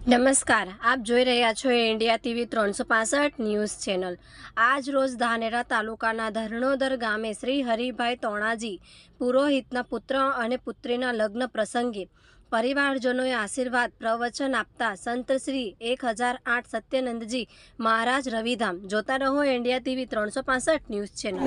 નમસ્કાર, આપ જોઈ રહ્યા છો ઇન્ડિયા ટીવી 365 ન્યૂઝ ચેનલ। આજ રોજ ધાનેરા તાલુકાના ધરણોદર ગામે શ્રી હરિભાઈ તોણાજી પુરોહિતના પુત્ર અને પુત્રીના લગ્ન પ્રસંગે પરિવારજનોએ આશીર્વાદ પ્રવચન આપતા સંત શ્રી 1008 સત્યનંદજી મહારાજ રવિધામ। જોતા રહો ઇન્ડિયા ટીવી 365 ન્યૂઝ ચેનલ।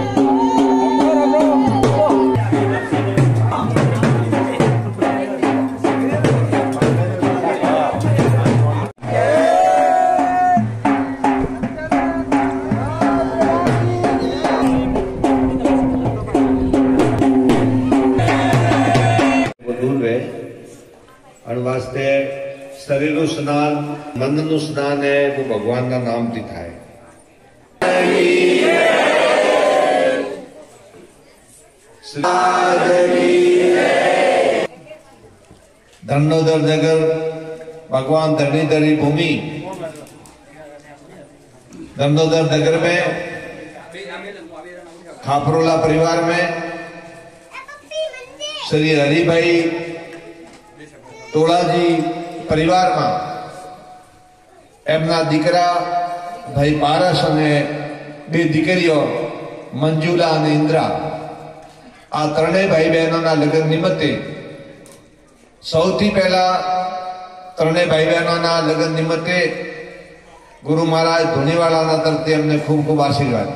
वास्ते शरीर स्नान मन नु स्नान है वो भगवान का नाम थी थाय। धरणोदर नगर भगवान धरणीधरी भूमि धरणोदर नगर में खापरोला परिवार में श्री हरिभाई तोड़ाजी परिवार में एमना दीकरा भाई पारस ने बे दीकरीओ मंजुला और इंद्रा आ त्रणेय भाई बहनों लग्न निमित्ते सौथी पहला त्रणेय भाई बहनों लग्न निमित्ते गुरु महाराज धोनीवाला तरफथी अमने खूब खूब आशीर्वाद।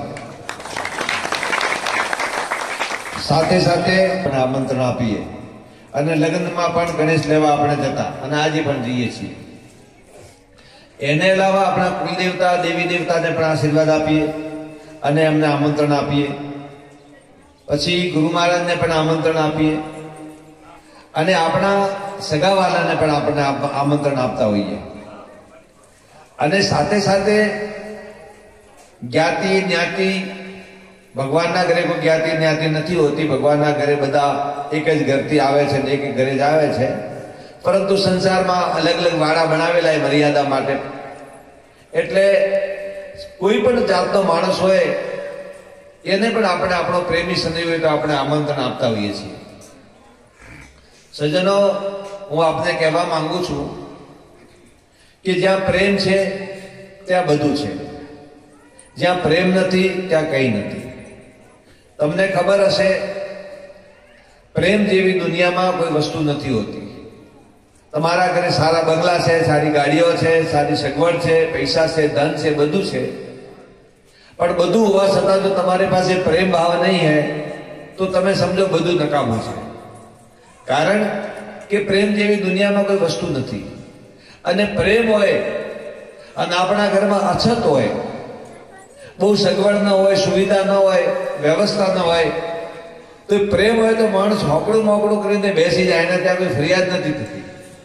साथे साथे आमंत्रण आपीए અને લગ્નમાં પણ ગણેશ લેવા આપણે જતા અને આજે પણ જઈએ છીએ। એને અલાવા આપણા કુલદેવતા દેવી દેવતાને પણ આશીર્વાદ આપીએ અને એમને આમંત્રણ આપીએ। પછી ગુરુ મહારાજને પણ આમંત્રણ આપીએ અને આપણા સગાવાલાને પણ આપણે આમંત્રણ આપતા હોઈએ। અને સાથે સાથે જ્ઞાતિ જ્ઞાતિ भगवान ना घरे कोई ज्ञाति ज्ञाति नहीं होती। भगवान ना घरे बदा एक ज घर थी आवे छे एक घरे ज आवे छे, परंतु संसार में अलग अलग वाड़ा बनावेला है मर्यादा माटे। एटले कोई पण जातनो माणस होय एने पण आपणे आपणो प्रेमी सनी होय तो आपणे आमंत्रण आपता होईए छीए। सज्जनो, हूँ आपने कहेवा मांगू छूं कि ज्यां प्रेम छे त्यां बधुं छे, ज्यां प्रेम नथी त्यां कई नथी। तमने खबर हशे प्रेम जेवी दुनिया में कोई वस्तु नहीं होती। तमारा घरे सारा बंगला है, सारी गाड़ियों है, सारी सगवड़ है, पैसा से धन से बधु है, पर बधु होवा छतां जो तमारे पास प्रेम भाव नहीं है तो तमे समझो बधु नकामू है। कारण के प्रेम जेवी दुनिया में कोई वस्तु नहीं। अने प्रेम होय अने आपणा घर में अछत होय, बहु सगवड़ न हो, सुविधा न हो, व्यवस्था न हो, तो प्रेम हो तो माणस होकड़ू मोकड़ू करीने बेसी जाए ने त्यां कोई फरियाद नहीं थती।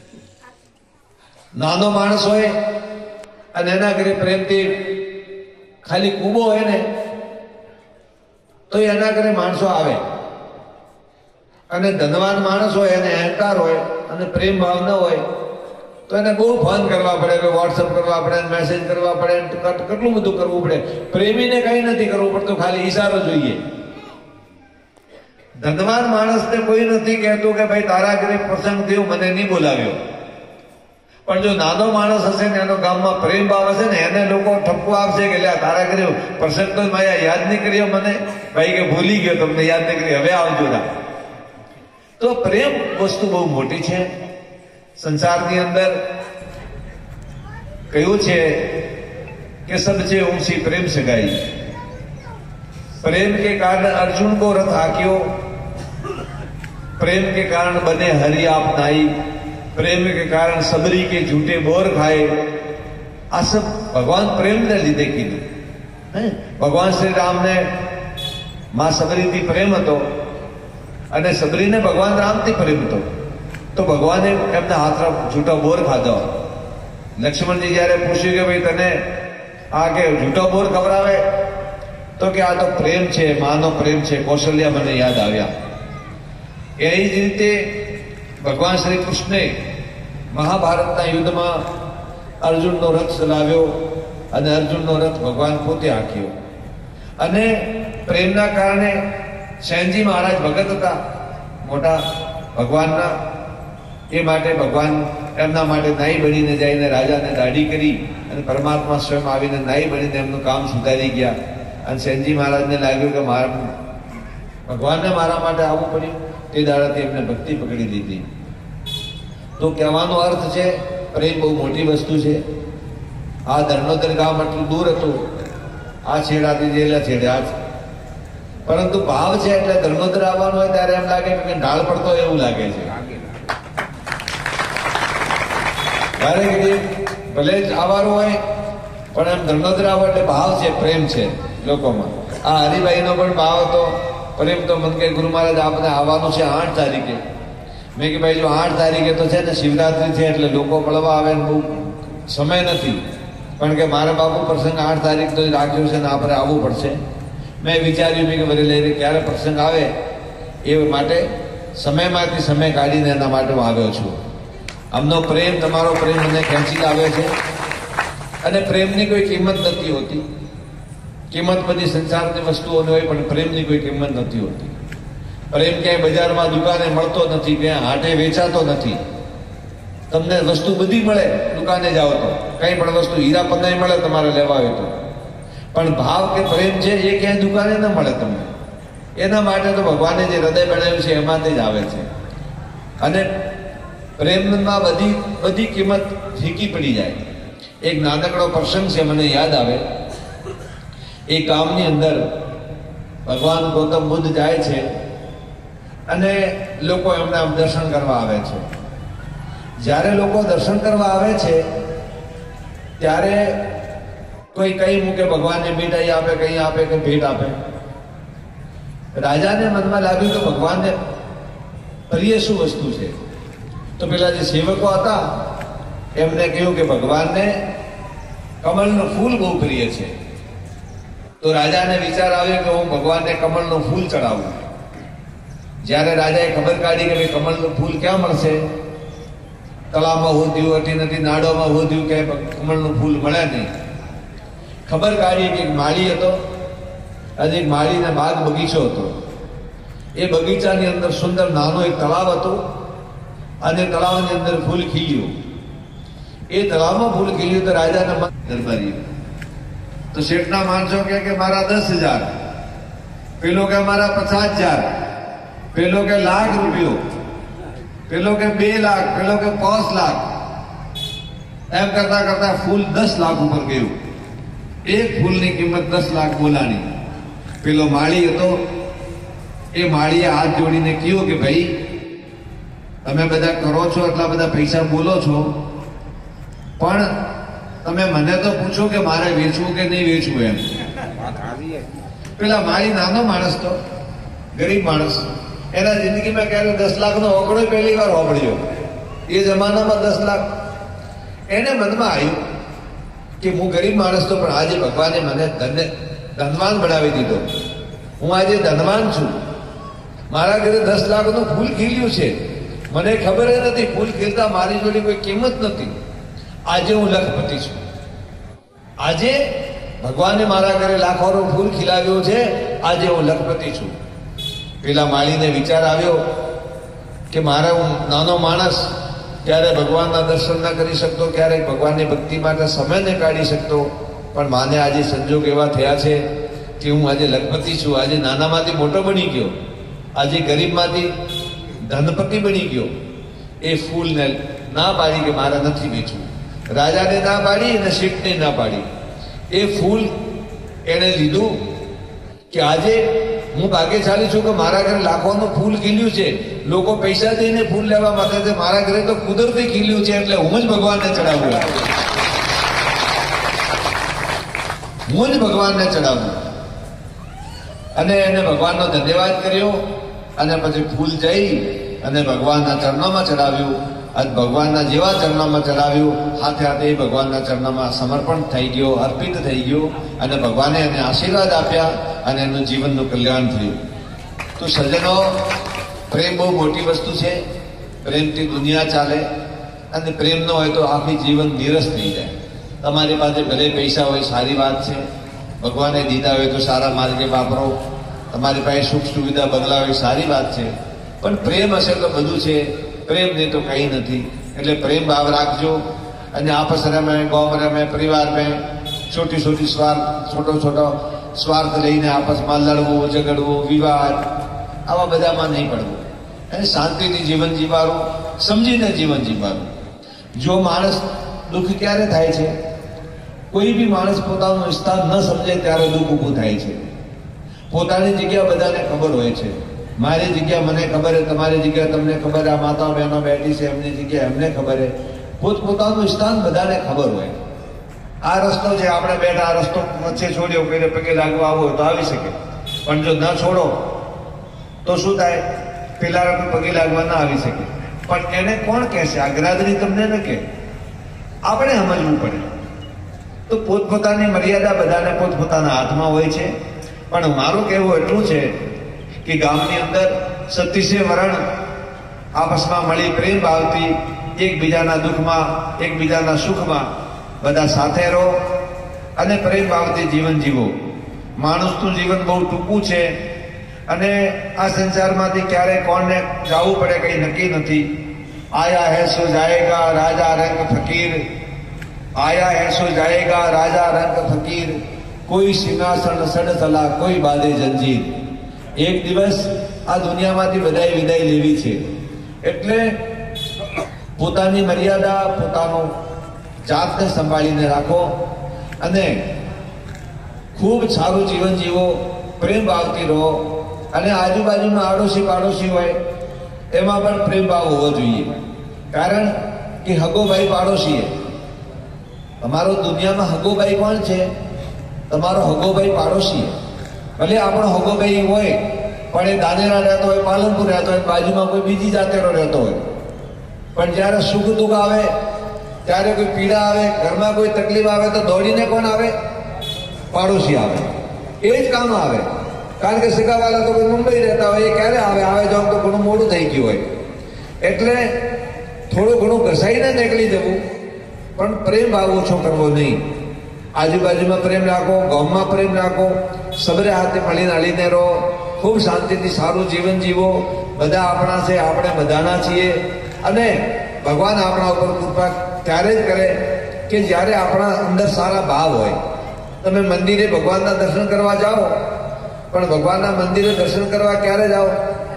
नानो माणस होय अने एना घरे प्रेमथी खाली कूबो होय ने तो एना घरे माणसो आवे। अने धनवान माणस होय अने अहंकार होय अने प्रेम भाव न होय तो એને બહુ ફોન કરવા પડે, વોટ્સઅપ કરવા પડે, મેસેજ કરવા પડે, કેટલું બધું કરવું પડે। પ્રેમીને કઈ નથી કરવું પડતું, ખાલી ઈશારો જોઈએ। ધનવાન માણસને કોઈ નથી કહેતું કે ભાઈ તારા ઘરે પ્રસંગ થયો મને નહીં બોલાવ્યો, પણ જો નાનો માણસ હશે ને એનો ગામમાં પ્રેમ ભાવ હશે ને એને લોકો ઠપકો આપશે કે લ્યા તારા ઘરે પ્રસંગ તો માયા યાદ નહીં કર્યો મને, ભાઈ કે ભૂલી ગયો તમને યાદ નહીં કરી, હવે આવજો ના। તો પ્રેમ વસ્તુ બહુ મોટી છે। संसार के अंदर कहूं छे कि सबसे ऊंची प्रेम सगाई। प्रेम के कारण अर्जुन को रथ हाक्यो, प्रेम के कारण बने हरि आप नाई, प्रेम के कारण सबरी के झूठे बोर खाए। आ सब भगवान प्रेम ने लीधे कीधुं। भगवान श्री राम ने मां सबरी थी प्रेम हतो अने सबरी ने भगवान राम थी प्रेम हतो, तो भगवान एमना हाथ झूठो बोर खाधो। लक्ष्मण जी जયારે पूछ्યું કે ભાઈ તને આ કે झूठो बोर खवरावे तो કે આ તો પ્રેમ છે, માનો પ્રેમ છે, કૌશલ્યા મને યાદ આવ્યા। એ જ રીતે ભગવાન શ્રી કૃષ્ણે મહાભારતના યુદ્ધમાં અર્જુનનો રથ ચલાવ્યો અને અર્જુનનો રથ ભગવાન પોતે હાંક્યો। અને પ્રેમના કારણે સેનજી મહારાજ ભગત હતા મોટા ભગવાનના એ માટે ભગવાન એમના માટે નાઈ બનીને જઈને રાજાને દાઢી કરી અને પરમાત્મા સ્વયં આવીને નાઈ બનીને એમનું કામ સુધારી ગયા. અને સેનજી મહારાજને લાગ્યું કે ભગવાનને મારા માટે આવવું પડ્યું. તે દાડાથી એમને ભક્તિ પકડી લીધી. તો કહેવાનો અર્થ છે પ્રેમ બહુ મોટી વસ્તુ છે. આ ધર્ણોદર ગામ આટલું દૂર હતું, આ છેડાથી જેલા છેડે આ છે, પરંતુ ભાવ છે એટલે ધર્ણોદર આવવાનું હોય ત્યારે એમ લાગે કે ઢાળ પડતો એવું લાગે છે. ભલે જ આવવાનું હોય પણ એમ ધર્ણોદર આવો એટલે ભાવ છે, પ્રેમ છે લોકોમાં. આ હરિભાઈનો પણ ભાવ હતો, પ્રેમ તો મન કે ગુરુ મહારાજ આપણે આવવાનું છે 8 તારીખે. મેં કે ભાઈ જો 8 તારીખે તો છે ને શિવરાત્રી છે એટલે લોકો મળવા આવે ને બહુ સમય નથી, પણ કે મારા બાપુ પ્રસંગ 8 તારીખ તો રાખ્યો છે ને આપણે આવવું પડશે. મેં વિચાર્યું કે વરેલી ક્યારે પ્રસંગ આવે એ માટે સમયમાંથી સમય કાઢીને એના માટે હું આવ્યો છું. આમનો પ્રેમ, તમારો પ્રેમ મને ખેંચી લાવે છે. અને પ્રેમની કોઈ કિંમત નથી હોતી. કિંમત બધી સંસારની વસ્તુઓની હોય પણ પ્રેમની કોઈ કિંમત નથી હોતી. પ્રેમ ક્યાંય બજારમાં દુકાને મળતો નથી, ક્યાંય હાટે વેચાતો નથી. તમને વસ્તુ બધી મળે દુકાને જાઓ તો, કઈ પણ વસ્તુ હીરા પન્નાઈ મળે તમારે લેવા હોય તો, પણ ભાવ કે પ્રેમ છે એ ક્યાંય દુકાને ન મળે તમને. એના માટે તો ભગવાને જે હૃદય બનાવ્યું છે એમાંથી જ આવે છે. અને પ્રેમમાં બધી કિંમત ફીકી પડી જાય. એક નાનકડો પ્રસંગ છે મને યાદ આવે. એ ગામની અંદર ભગવાન ગૌતમ બુદ્ધ જાય છે અને લોકો એમના દર્શન કરવા આવે છે. જ્યારે લોકો દર્શન કરવા આવે છે ત્યારે કોઈ કઈ મૂકે ભગવાનને મીઠાઈ આપે, કઈ આપે કે ભેટ આપે. રાજાને મનમાં લાગ્યું કે ભગવાનને પ્રિય શું વસ્તુ છે. તો પેલા જે સેવકો હતા એમને કહ્યું કે ભગવાનને કમળનું ફૂલ બહુ પ્રિય છે. તો રાજાને વિચાર આવ્યો કે હું ભગવાનને કમળનું ફૂલ ચડાવું. જ્યારે રાજાએ ખબર કાઢી કે ભાઈ કમળનું ફૂલ ક્યાં મળશે, તળાવમાં હોદ્યું હતી નથી, નાડોમાં હોદ્યું કે કમળનું ફૂલ મળે નહીં. ખબર કાઢી કે એક માળી હતો અને એક માળીને બાગ બગીચો હતો. એ બગીચાની અંદર સુંદર નાનો એક તળાવ હતું અને તળાવની અંદર ફૂલ ખીલ્યું. એ તળાવમાં ફૂલ ખીલ્યું તો રાજાના મન દરબારી. તો શેઠના માણસો કે મારા 10,000, પેલો કે મારા 50,000, પેલો કે ₹1,00,000, પેલો કે 2 લાખ, પેલો કે 5 લાખ. એમ કરતા કરતા ફૂલ 10 લાખ ઉપર ગયું. એક ફૂલની કિંમત 10 લાખ બોલાની. પેલો માળી હતો એ માળીએ હાથ જોડીને કહ્યું કે ભાઈ તમે બધા કરો છો એટલા બધા પૈસા બોલો છો, પણ તમે મને તો પૂછો કે મારે વેચવું કે નહીં વેચવું એમ. પેલા માળી નાનો માણસ તો ગરીબ માણસ, એના જિંદગીમાં ક્યારે 10 લાખનો ઓગળો પહેલી વાર ઓગળ્યો. એ જમાનામાં 10 લાખ. એને મનમાં આવ્યું કે હું ગરીબ માણસ તો પણ આજે ભગવાને મને ધનવાન બનાવી દીધો. હું આજે ધનવાન છું. મારા ઘરે 10 લાખનું ફૂલ ખીલ્યું છે. મને ખબર નથી ફૂલ ખીલતા મારી જોડે કોઈ કિંમત નથી. આજે હું લખપતિ છું. આજે ભગવાને મારા ઘરે લાખોનું ફૂલ ખીલાવ્યું છે. આજે હું લખપતિ છું. પેલા માળીને વિચાર આવ્યો કે મારા હું નાનો માણસ ક્યારે ભગવાનના દર્શન ના કરી શકતો, ક્યારેક ભગવાનની ભક્તિ માટે સમય ન કાઢી શકતો, પણ માને આજે સંજોગ એવા થયા છે કે હું આજે લખપતિ છું. આજે નાનામાંથી મોટો બની ગયો, આજે ગરીબમાંથી ધનપતિ બની ગયો. એ ફૂલને ના પાડી કે મારે નથી વેચવું. રાજાને ના પાડી અને શેઠને ના પાડી. એ ફૂલ એને લીધું કે આજે હું ભાગ્યશાળી છું કે મારા ઘરે લાખોનું ફૂલ ખીલ્યું છે. લોકો પૈસા દઈને ફૂલ લેવા માંગે છે, મારા ઘરે તો કુદરતી ખીલ્યું છે એટલે હું જ ભગવાનને ચડાવું. હું જ ભગવાનને ચડાવું. અને એને ભગવાનનો ધન્યવાદ કર્યો અને પછી ફૂલ જઈ અને ભગવાનના ચરણોમાં ચડાવ્યું. અને ભગવાનના જેવા ચરણોમાં ચડાવ્યું, હાથે હાથે એ ભગવાનના ચરણોમાં સમર્પણ થઈ ગયો, અર્પિત થઈ ગયો. અને ભગવાને એને આશીર્વાદ આપ્યા અને એનું જીવનનું કલ્યાણ થયું. તો સજ્જનો, પ્રેમ બહુ મોટી વસ્તુ છે. પ્રેમથી દુનિયા ચાલે, અને પ્રેમ ન હોય તો આખી જીવન નીરસ થઈ જાય. તમારી પાસે ભલે પૈસા હોય સારી વાત છે, ભગવાને દીધા હોય તો સારા માર્ગે વાપરો, તમારી પાસે સુખ સુવિધા બદલાવે સારી વાત છે, પણ પ્રેમ હશે તો બધું છે. પ્રેમ નહીં તો કંઈ નથી. એટલે પ્રેમ ભાવ રાખજો અને આપસ में गाँव में परिवार में छोटी छोटी स्वार्थ छोटो छोटो स्वार्थ લઈને આપસમાં લડવું ઝઘડવું વિવાદ આવા બધામાં નહીં પડવું અને શાંતિથી જીવન જીવવાનું સમજીને જીવન જીવવાનું. જો માણસ દુઃખ ક્યારે થાય છે? કોઈ બી માણસ પોતાનું સ્થાન ન સમજે ત્યારે દુઃખ ઊભું થાય છે. પોતાની જગ્યા બધાને ખબર હોય છે. મારી જગ્યા મને ખબર છે, તમારી જગ્યા તમને ખબર, આ માતા બહેનો બેઠી છે એમની જગ્યા એમને ખબર છે. પોતપોતાનું સ્થાન બધાને ખબર હોય. આ રસ્તો છે, આપણે બેઠા આ રસ્તો વચ્ચે છોડ્યો, કોઈને પગે લાગવા આવો તો આવી શકે, પણ જો ન છોડો તો શું થાય? પેલા પગે લાગવા ના આવી શકે. પણ એને કોણ કહેશે? આ ગ્રાદરી તમને ન કહે, આપણે સમજવું પડે. તો પોતપોતાની મર્યાદા બધાને પોતપોતાના હાથમાં હોય છે. પણ મારું કહેવું એટલું છે કે ગામની અંદર 37 વરણ આપસમાં મળી પ્રેમ ભાવથી એકબીજાના દુઃખમાં એકબીજાના સુખમાં બધા સાથે રહો અને પ્રેમ ભાવથી જીવન જીવો. માણસનું જીવન બહુ ટૂંકું છે અને આ સંસારમાંથી ક્યારે કોણને જવું પડે કંઈ નક્કી નથી. આયા હૈ સો જાયેગા રાજા રંગ ફકીર, આયા હૈ સો જાયેગા રાજા રંગ ફકીર, કોઈ સિંહાસન સડસલા કોઈ બાંધે જંજીર. એક દિવસ આ દુનિયામાંથી બધાએ વિદાય લેવી છે. એટલે પોતાની મર્યાદા પોતાનું જાતને સંભાળીને રાખો અને ખૂબ સારું જીવન જીવો, પ્રેમ ભાવથી રહો. અને આજુબાજુમાં આડોશી પાડોશી હોય એમાં પણ પ્રેમ ભાવ હોવો જોઈએ. કારણ કે હગોભાઈ પાડોશી, તમારો દુનિયામાં હગોભાઈ કોણ છે? તમારો હગોભાઈ પાડોશી. ભલે આપણો હગોભાઈ હોય પણ એ દાનેરા રહેતો હોય, પાલનપુર રહેતો હોય, બાજુમાં કોઈ બીજી જાતેરો રહેતો હોય, પણ જ્યારે સુખ દુઃખ આવે, ત્યારે કોઈ પીડા આવે, ઘરમાં કોઈ તકલીફ આવે તો દોડીને કોણ આવે? પાડોશી આવે. એ જ કામ આવે. કારણ કે સગાવાલા તો કોઈ મુંબઈ રહેતા હોય, એ ક્યારે આવે? આવે જાવ તો ઘણું મોડું થઈ ગયું હોય. એટલે થોડું ઘણું ઘસાઈને નીકળી જવું, પણ પ્રેમ ભાવ ઓછો કરવો નહીં. આજુબાજુમાં પ્રેમ રાખો, ગામમાં પ્રેમ રાખો, સબરે હાથે મળીને હળીને રહો, ખૂબ શાંતિથી સારું જીવન જીવો. બધા આપણા છે, આપણે બધાના છીએ. અને ભગવાન આપણા ઉપર કૃપા ત્યારે જ કરે કે જ્યારે આપણા અંદર સારા ભાવ હોય. તમે મંદિરે ભગવાનના દર્શન કરવા જાઓ, પણ ભગવાનના મંદિરે દર્શન કરવા ક્યારે જાઓ?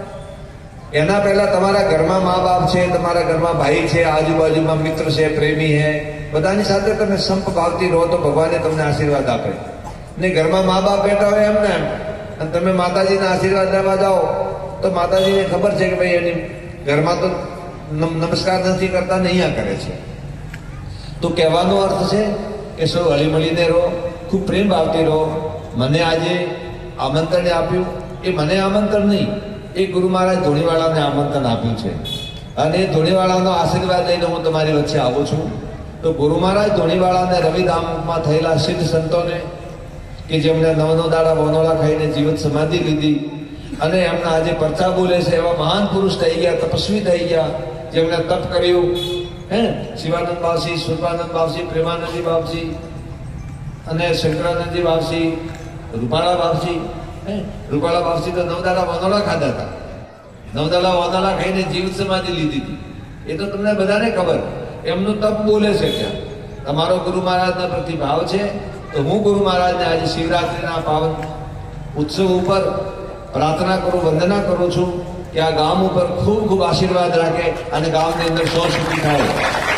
એના પહેલા તમારા ઘરમાં મા બાપ છે, તમારા ઘરમાં ભાઈ છે, આજુબાજુમાં મિત્ર છે, પ્રેમી છે, બધાની સાથે તમે સંપ ભાવથી રહો તો ભગવાને તમને આશીર્વાદ આપે. ને ઘરમાં મા બાપ બેઠા હોય એમને એમ, અને તમે માતાજીના આશીર્વાદ લેવા જાઓ તો માતાજીને ખબર છે કે ભાઈ એની ઘરમાં તો નમસ્કાર નથી કરતા, ને અહીંયા કરે છે. તો કહેવાનો અર્થ છે કે સૌ હળીમળીને રહો, ખૂબ પ્રેમ ભાવથી રહો. મને આજે આમંત્રણ આપ્યું, એ મને આમંત્રણ નહીં, એ ગુરુ મહારાજ ધોણીવાળાને આમંત્રણ આપ્યું છે. અને એ ધોણીવાળાનો આશીર્વાદ લઈને હું તમારી વચ્ચે આવું છું. તો ગુરુ મહારાજ ધોણીવાળાને રવિધામમાં થયેલા સિદ્ધ સંતોને કે જેમણે 9 દાડા વનોળા ખાઈને જીવત સમાધિ લીધી અને એમના આજે પરચા બોલે છે એવા મહાન પુરુષ થઈ ગયા, તપસ્વી થઈ ગયા, જેમણે તપ કર્યું. શિવાનંદ બાપજી, સુરપાનંદ બાપજી, પ્રેમાનંદજી બાપજી અને શંકરાનંદજી બાપજી, રૂપાળા બાપજી. રૂપાળા બાપજી તો 9 દાડા વનોળા ખાધા હતા, 9 દાડા વનોળા ખાઈને જીવત સમાધિ લીધી હતી. એ તો તમને બધાને ખબર. એમનું તપ બોલે છે ત્યાં. તમારો ગુરુ મહારાજના પ્રતિ ભાવ છે. તો હું ગુરુ મહારાજને આજે શિવરાત્રિના પાવન ઉત્સવ ઉપર પ્રાર્થના કરું, વંદના કરું છું કે આ ગામ ઉપર ખૂબ ખૂબ આશીર્વાદ રાખે અને ગામની અંદર સૌ સુખી થાય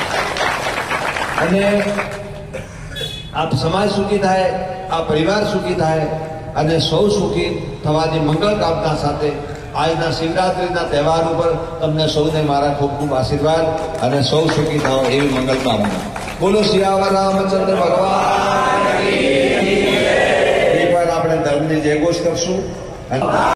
અને આ સમાજ સુખી થાય, આ પરિવાર સુખી થાય અને સૌ સુખી થવાની મંગળ કામના સાથે આજના શિવરાત્રિના તહેવાર ઉપર તમને સૌને મારા ખૂબ ખૂબ આશીર્વાદ અને સૌ સુખી થાઓ એવી મંગળ કામના. બોલો સિયાવર રામચંદ્ર ભગવાન. એકવાર આપણે ધર્મની જયઘોષ કરશું.